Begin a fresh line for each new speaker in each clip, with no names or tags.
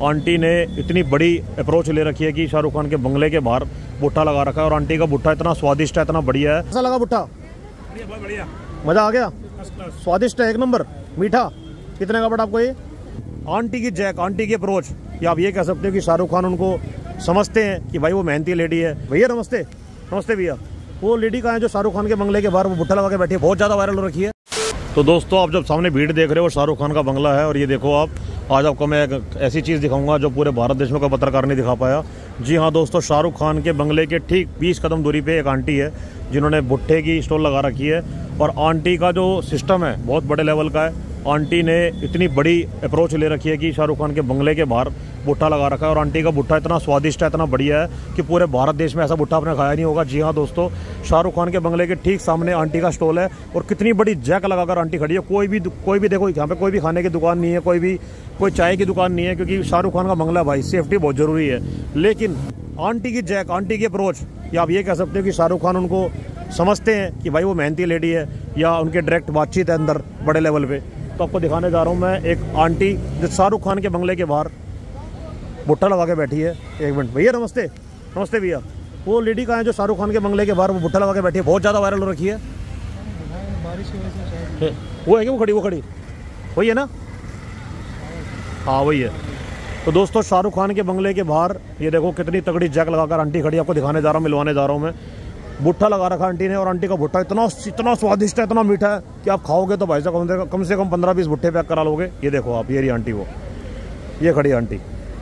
Aunty ने इतनी बड़ी अप्रोच ले रखी है कि शाहरुख खान के बंगले के बाहर भुट्टा लगा रखा है और आंटी का भुट्टा इतना स्वादिष्ट है, इतना बढ़िया है। कैसा लगा भुट्टा?
बहुत बढ़िया,
मजा आ गया, स्वादिष्ट है, एक नंबर, मीठा। कितने का पड़ा आपको ये? आंटी की जैक, आंटी की अप्रोच, या आप ये कह सकते हो कि शाहरुख खान उनको समझते हैं कि भाई वो मेहनती लेडी है। भैया नमस्ते। नमस्ते भैया। वो लेडी कहाँ है जो शाहरुख खान के बंगले के बाहर वो भुट्टा लगा के बैठी है, बहुत ज़्यादा वायरल हो रखी है। तो दोस्तों, आप जब सामने भीड़ देख रहे हो, शाहरुख खान का बंगला है और ये देखो आप, आज आपको मैं एक ऐसी चीज़ दिखाऊंगा जो पूरे भारत देश में कोई पत्रकार नहीं दिखा पाया। जी हाँ दोस्तों, शाहरुख खान के बंगले के ठीक 20 कदम दूरी पे एक आंटी है जिन्होंने भुट्टे की स्टॉल लगा रखी है और आंटी का जो सिस्टम है बहुत बड़े लेवल का है। आंटी ने इतनी बड़ी अप्रोच ले रखी है कि शाहरुख खान के बंगले के बाहर भुट्टा लगा रखा है और आंटी का भुट्टा इतना स्वादिष्ट है, इतना बढ़िया है कि पूरे भारत देश में ऐसा भुट्टा आपने खाया नहीं होगा। जी हाँ दोस्तों, शाहरुख खान के बंगले के ठीक सामने आंटी का स्टॉल है और कितनी बड़ी जैक लगाकर आंटी खड़ी है। कोई भी देखो, यहाँ पे कोई भी खाने की दुकान नहीं है, कोई चाय की दुकान नहीं है, क्योंकि शाहरुख खान का बंगला, भाई सेफ्टी बहुत ज़रूरी है। लेकिन आंटी की जैक, आंटी की अप्रोच, या आप ये कह सकते हो कि शाहरुख खान उनको समझते हैं कि भाई वो मेहनती लेडी है, या उनके डायरेक्ट बातचीत है अंदर बड़े लेवल पे। तो आपको दिखाने जा रहा हूँ मैं एक आंटी जो शाहरुख खान के बंगले के बाहर भुट्टा लगा के बैठी है। एक मिनट भैया, नमस्ते। नमस्ते भैया। वो लेडी कहाँ है जो शाहरुख खान के बंगले के बाहर वो भुट्टा लगा के बैठी है, बहुत ज़्यादा वायरल हो रखी है?
बारिश की वजह से
वो है क्या? वो खड़ी वही है ना? हाँ वही है। तो दोस्तों, शाहरुख खान के बंगले के बाहर ये देखो कितनी तगड़ी जैक लगाकर आंटी खड़ी है। आपको दिखाने जा रहा हूँ, मिलवाने जा रहा हूँ मैं। भुट्टा लगा रखा आंटी ने और आंटी का भुट्टा इतना स्वादिष्ट है, इतना मीठा है कि आप खाओगे तो भाई साहब कम से कम 15-20 भुट्टे पैक करा लोगे। ये देखो आप, ये रही आंटी, वो ये खड़ी आंटी।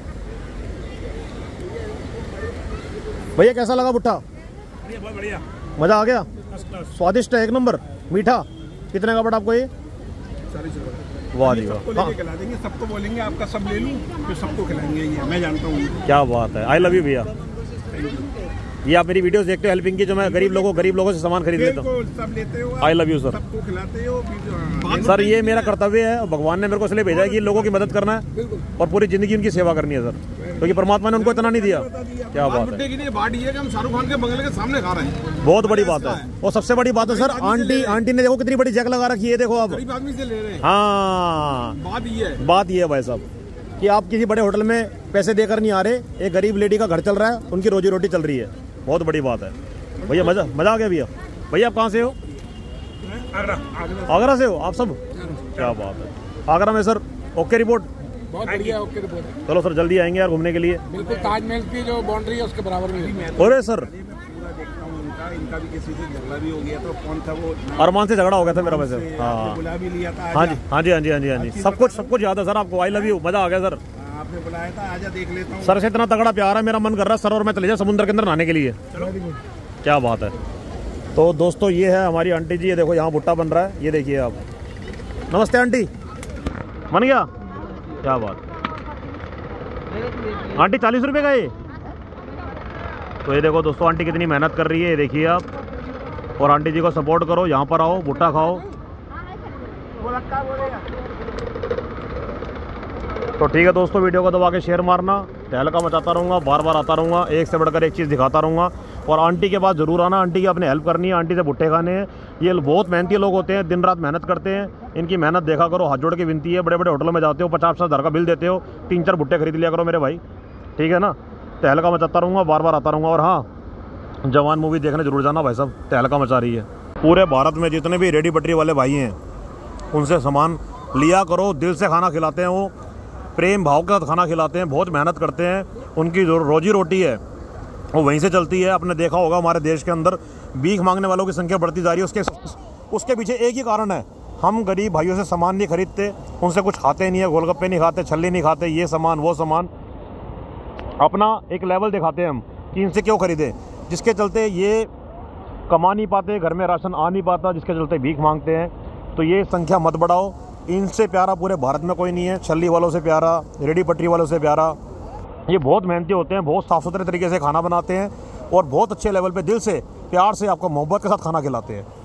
भैया कैसा लगा भुट्टा?
बहुत बढ़िया,
मजा आ गया, स्वादिष्ट है, एक नंबर, मीठा। कितने का पड़ा आपको ये?
40 रुपये।
वाह जी वाह।
लेके खिला देंगे, सबको बोलेंगे आपका सब ले लूं, फिर सबको खिलाएंगे, ये मैं जानता हूँ।
क्या बात है, आई लव यू भैया। ये आप मेरी वीडियोस देखते हो हेल्पिंग की, जो मैं गरीब लोगों से सामान खरीद लेता हूँ।
सब लेते हो,
आई लव यू सर।
सबको खिलाते हो
सर, ये मेरा कर्तव्य है, भगवान ने मेरे को इसलिए भेजा है कि लोगों की मदद करना है और पूरी जिंदगी उनकी सेवा करनी है सर, क्योंकि परमात्मा ने उनको इतना नहीं दिया। क्या बात है,
बात ये कि हम शाहरुख खान के बंगले के सामने खा रहे हैं,
बहुत बड़ी बात है। और सबसे बड़ी बात है सर, आंटी ने देखो कितनी बड़ी जैक लगा रखी है, देखो आप।
आदमी से ले रहे हैं।
हाँ, बात ये है भाई साहब कि आप किसी बड़े होटल में पैसे देकर नहीं आ रहे, एक गरीब लेडी का घर चल रहा है, उनकी रोजी रोटी चल रही है, बहुत बड़ी बात है भैया। मजा आ गया भैया। भैया आप कहाँ से हो? आगरा से हो आप सब? क्या बात है। आगरा में सर ओके रिपोर्ट?
बहुत बढ़िया, ओके रिपोर्ट।
चलो सर, जल्दी आएंगे यार घूमने के लिए।
बिल्कुल, ताजमहल की जो बाउंड्री है उसके बराबर में।
अरे सर,
इनका भी किसी से झगड़ा भी हो गया, तो कौन था वो?
अरमान से झगड़ा हो गया था मेरा वैसे। हाँ,
बुला भी लिया था।
हाँ जी, हाँ जी, सब कुछ याद है सर आपको। आई लव यू, मजा आ गया सर।
आपने बुलाया था, आजा देख लेता हूँ।
सर से इतना तगड़ा प्यार है, मेरा मन कर रहा है सर और मैं चले जाए समुद्र के अंदर नहाने के लिए। क्या बात है। तो दोस्तों, ये है हमारी आंटी जी, ये देखो यहाँ भुट्टा बन रहा है, ये देखिए आप। नमस्ते आंटी, बन गया? क्या बात आंटी, 40 रुपए का ये? तो ये देखो दोस्तों, आंटी कितनी मेहनत कर रही है, ये देखिए आप। और आंटी जी को सपोर्ट करो, यहाँ पर आओ, भुट्टा खाओ। तो ठीक है दोस्तों, वीडियो को दबा के शेयर मारना, तहलका मचाता रहूँगा, बार बार आता रहूँगा, एक से बढ़कर एक चीज़ दिखाता रहूँगा। और आंटी के पास ज़रूर आना, आंटी की अपने हेल्प करनी है, आंटी से भुट्टे खाने हैं। ये बहुत मेहनती लोग होते हैं, दिन रात मेहनत करते हैं, इनकी मेहनत देखा करो, हाथ जोड़ के विनती है। बड़े बड़े होटलों में जाते हो, 50-50 हज़ार का बिल देते हो, 3-4 भुट्टे खरीद लिया करो मेरे भाई, ठीक है ना। तहलका मचाता रहूँगा, बार बार आता रहूँगा। और हाँ, जवान मूवी देखने जरूर जाना भाई साहब, तहलका मचा रही है। पूरे भारत में जितने भी रेडी पटरी वाले भाई हैं, उनसे सामान लिया करो, दिल से खाना खिलाते हैं, वो प्रेम भाव के साथ खाना खिलाते हैं, बहुत मेहनत करते हैं, उनकी जो रोजी रोटी है वो वहीं से चलती है। आपने देखा होगा हमारे देश के अंदर भीख मांगने वालों की संख्या बढ़ती जा रही है, उसके पीछे एक ही कारण है, हम गरीब भाइयों से सामान नहीं खरीदते, उनसे कुछ खाते नहीं है, गोलगप्पे नहीं खाते, छल्ली नहीं खाते, ये सामान वो सामान, अपना एक लेवल दिखाते हैं हम कि इनसे क्यों खरीदें, जिसके चलते ये कमा नहीं पाते, घर में राशन आ नहीं पाता, जिसके चलते भीख मांगते हैं। तो ये संख्या मत बढ़ाओ, इनसे प्यारा पूरे भारत में कोई नहीं है, छल्ली वालों से प्यारा, रेडी पटरी वालों से प्यारा। ये बहुत मेहनती होते हैं, बहुत साफ़ सुथरे तरीके से खाना बनाते हैं और बहुत अच्छे लेवल पे दिल से प्यार से आपको मोहब्बत के साथ खाना खिलाते हैं।